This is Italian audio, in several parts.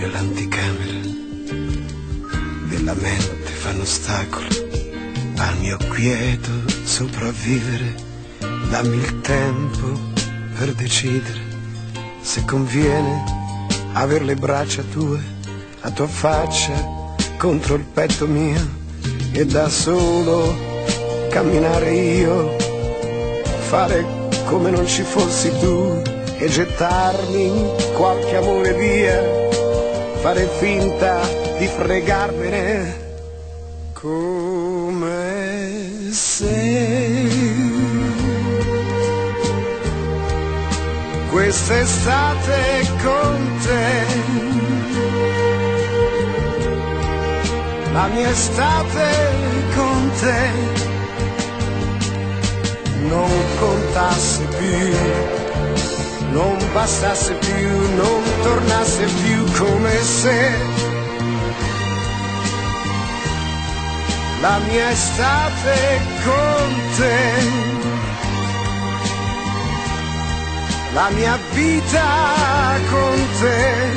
l'anticamera della mente fanno ostacolo al mio quieto sopravvivere. Dammi il tempo per decidere se conviene aver le braccia tue, la tua faccia contro il petto mio e da solo camminare io, fare come non ci fossi tu e gettarmi in qualche amore via, fare finta di fregarmene come se quest'estate con te, la mia estate con te, non contasse più, non bastasse più, non tornasse più, come se la mia estate con te, la mia vita con te,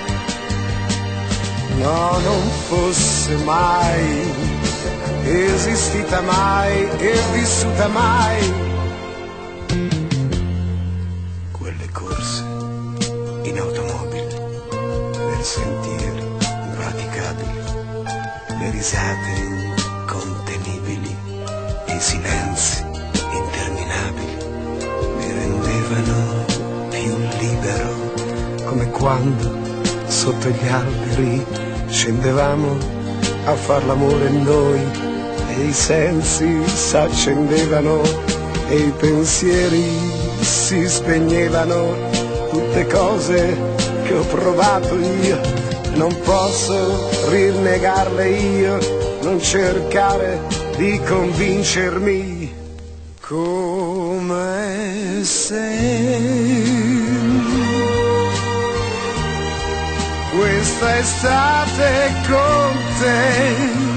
no, non fosse mai esistita mai e vissuta mai. Quelle corse in automobile, per sentieri impraticabili, le risate incontenibili e i silenzi interminabili mi rendevano più libero, come quando sotto gli alberi scendevamo a far l'amore noi e i sensi s'accendevano e i pensieri si spegnevano, tutte cose che ho provato io, non posso rinnegarle io, non cercare di convincermi, come se questa estate con te,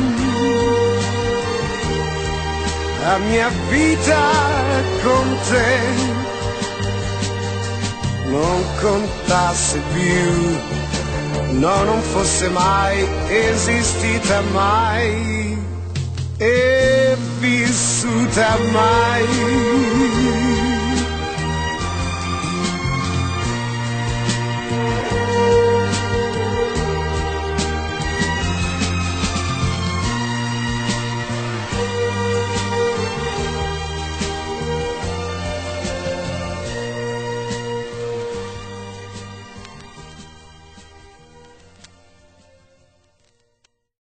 la mia vita con te, non contasse più, no, non fosse mai esistita mai e vissuta mai.